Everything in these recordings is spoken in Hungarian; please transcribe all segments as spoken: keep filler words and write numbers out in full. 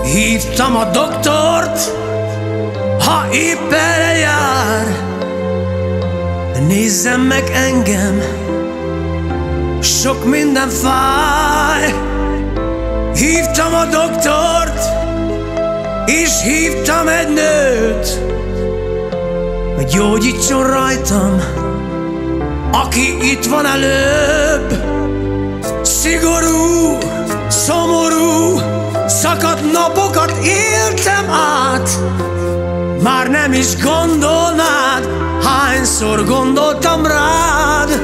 Hívtam a doktort, ha épp erre jár, de nézzem meg engem, sok minden fáj. Hívtam a doktort, és hívtam egy nőt, hogy gyógyítson rajtam, aki itt van előbb. Szigorú, szomorú, szakadt napokat éltem át, már nem is gondolnád, hányszor gondoltam rád.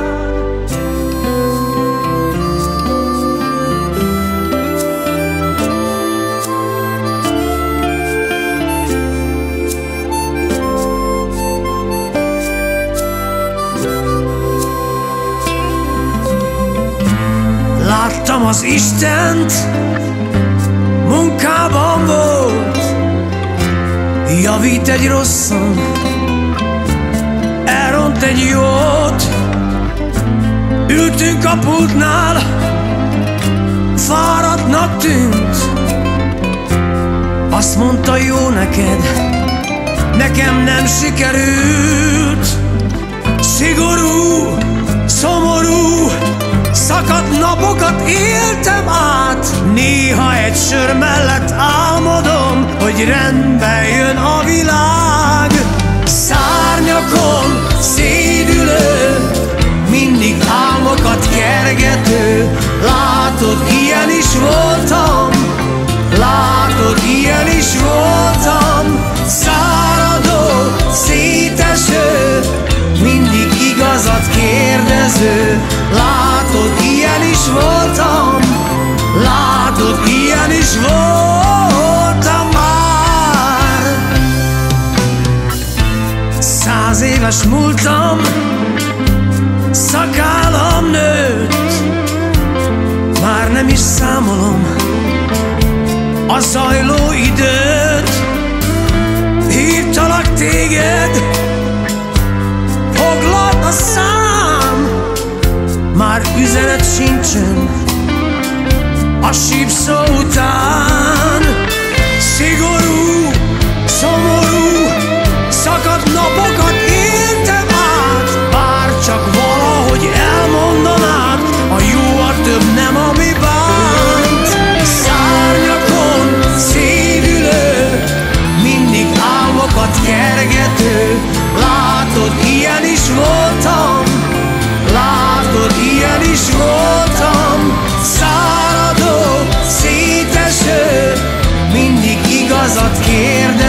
Láttam az Istent, munkában volt, javít egy rosszon, elront egy jót. Ültünk a pultnál, fáradtnak tűnt, azt mondta, jó neked, nekem nem sikerült. Szigorú, szomorú, szakadt napokat éltem át, néha egy sör mellett álmodom, hogy rendbe jön a világ. Szárnyakon, szédülő, mindig álmokat kergető. Látod, ilyen is voltam, látod, ilyen is voltam. Száradó, széteső, mindig igazat kérdező. Látod, ilyen is voltam, látod, ilyen is voltam már. Száz éves múltam, szakállam nőtt, már nem is számolom a zajló időt. Hívtalak téged, foglalt a szám, már üzenet sincsen a sípszó után. Szigorú, szomorú, szakadt napokat éltem át, bár csak valahogy elmondanád, a jó a több, nem ami bánt. Szárnyakon, szédülő, mindig álmokat kergető. Látod, ilyen is voltam, látod, ilyen is voltam. Száradó, széteső, mindig igazat kérdező.